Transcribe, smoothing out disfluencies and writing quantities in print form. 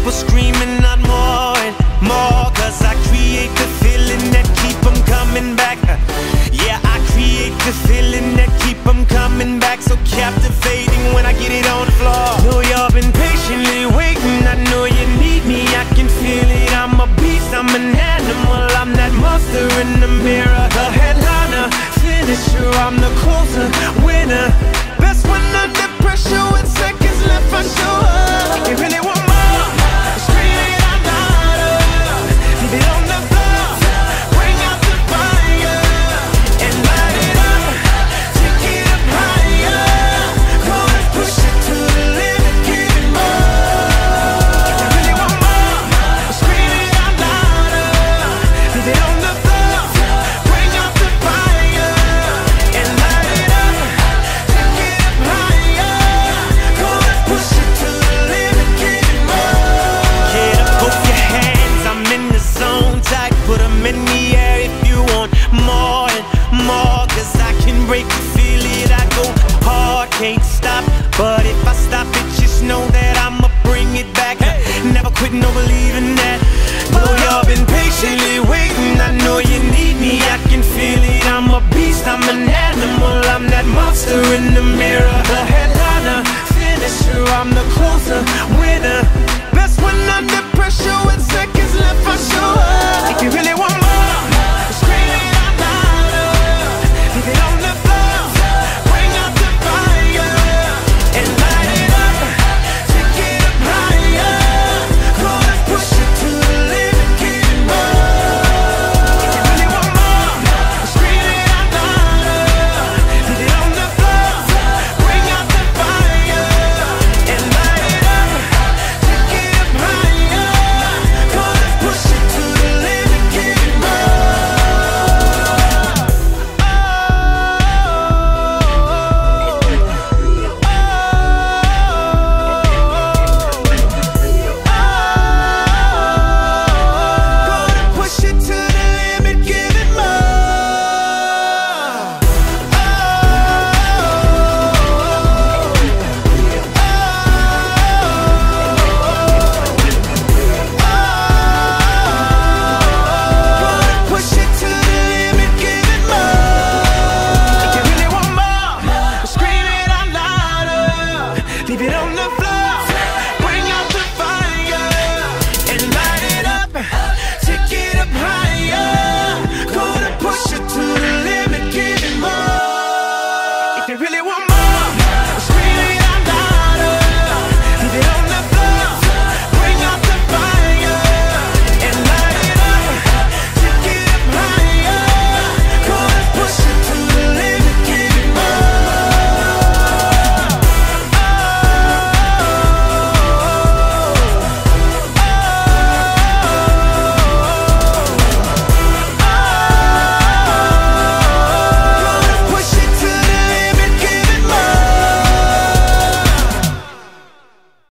people screaming out more and more, cause I create the feeling that keep them coming back. Yeah, I create the feeling that keep them coming back. So captivating when I get it on the floor. Know y'all been patiently waiting, I know you need me, I can feel it. I'm a beast, I'm an animal, I'm that monster in the mirror. The headliner, finisher, I'm the closer, winner. Best one under pressure with seconds left for sure. They really want more, scream it out louder. Leave it on the floor, bring out the fire and light it up, take it up higher. Gonna push it to the limit, give it more. They really want more, scream it out louder. Leave it on the floor, bring out the fire and light it up, take it up higher. Gonna push it to the limit, give it more. Get up, both your hands, I'm in the zone tight. Put them in the air if you want more and more, cause I can break it, feel it, I go hard, can't stop. But if I stop it, just know that I'ma bring it back. Never quit, no believing that. Know y'all been patiently waiting, I know you need me, I can feel it. I'm a beast, I'm an animal, I'm that monster in the mirror.